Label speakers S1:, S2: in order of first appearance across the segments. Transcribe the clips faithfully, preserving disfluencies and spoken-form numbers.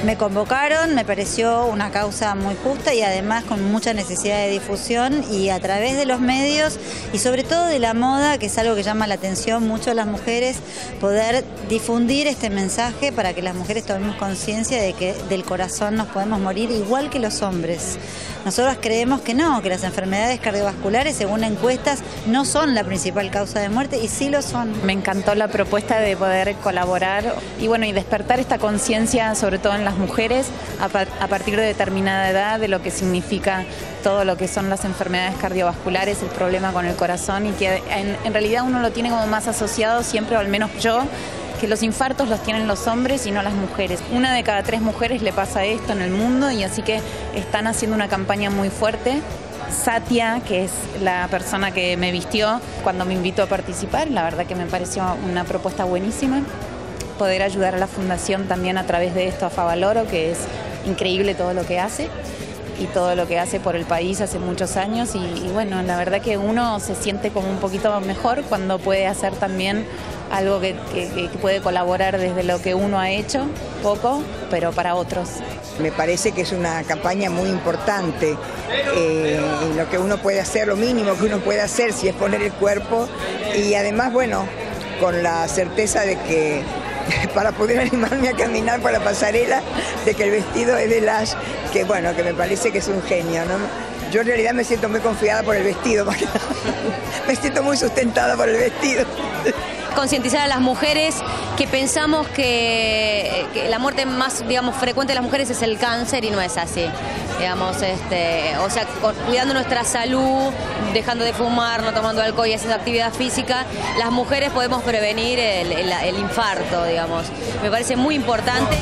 S1: Me convocaron, me pareció una causa muy justa y además con mucha necesidad de difusión, y a través de los medios y sobre todo de la moda, que es algo que llama la atención mucho a las mujeres, poder difundir este mensaje para que las mujeres tomemos conciencia de que del corazón nos podemos morir igual que los hombres. Nosotros creemos que no, que las enfermedades cardiovasculares, según encuestas, no son la principal causa de muerte, y sí lo son.
S2: Me encantó la propuesta de poder colaborar y bueno y despertar esta conciencia, sobre todo en las mujeres, a, pa a partir de determinada edad, de lo que significa todo lo que son las enfermedades cardiovasculares, el problema con el corazón, y que en, en realidad uno lo tiene como más asociado siempre, o al menos yo, que los infartos los tienen los hombres y no las mujeres. Una de cada tres mujeres le pasa esto en el mundo, y así que están haciendo una campaña muy fuerte. Satia, que es la persona que me vistió cuando me invitó a participar, la verdad que me pareció una propuesta buenísima. Poder ayudar a la fundación también a través de esto, a Favaloro, que es increíble todo lo que hace y todo lo que hace por el país hace muchos años, y, y bueno, la verdad que uno se siente como un poquito mejor cuando puede hacer también algo que, que, que puede colaborar desde lo que uno ha hecho, poco, pero para otros.
S3: Me parece que es una campaña muy importante, eh, y lo que uno puede hacer, lo mínimo que uno puede hacer, si es poner el cuerpo, y además, bueno, con la certeza de que para poder animarme a caminar por la pasarela, de que el vestido es de Lash, que bueno, que me parece que es un genio, ¿no? Yo en realidad me siento muy confiada por el vestido, me siento muy sustentada por el vestido.
S4: Concientizar a las mujeres que pensamos que, que la muerte más, digamos, frecuente de las mujeres es el cáncer, y no es así. Digamos, este, o sea, cuidando nuestra salud, dejando de fumar, no tomando alcohol y haciendo actividad física, las mujeres podemos prevenir el, el, el infarto, digamos. Me parece muy importante.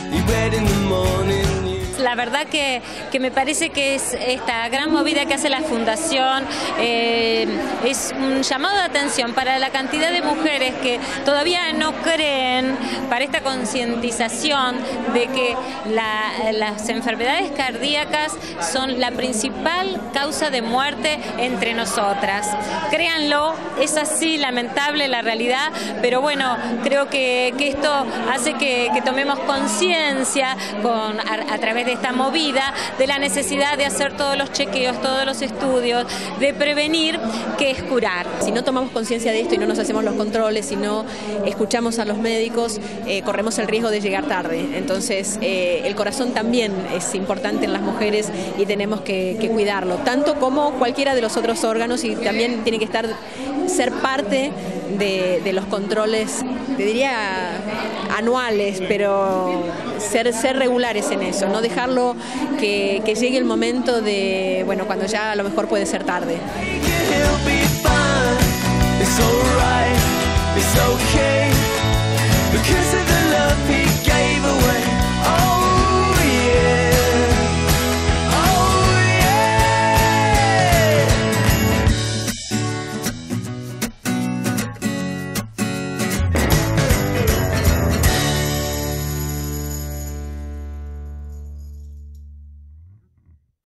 S5: La verdad que, que me parece que es esta gran movida que hace la Fundación, eh, es un llamado de atención para la cantidad de mujeres que todavía no creen, para esta concientización de que la, las enfermedades cardíacas son la principal causa de muerte entre nosotras. Créanlo, es así, lamentable la realidad, pero bueno, creo que, que esto hace que, que tomemos conciencia con a, a través de esta movida de la necesidad de hacer todos los chequeos, todos los estudios, de prevenir, que es curar.
S6: Si no tomamos conciencia de esto y no nos hacemos los controles, si no escuchamos a los médicos, eh, corremos el riesgo de llegar tarde. Entonces, eh, el corazón también es importante en las mujeres y tenemos que, que cuidarlo, tanto como cualquiera de los otros órganos, y también tiene que estar, ser parte de, de los controles, te diría anuales, pero ser, ser regulares en eso, no dejarlo que, que llegue el momento de, bueno, cuando ya a lo mejor puede ser tarde. It's alright, it's okay, because of the love he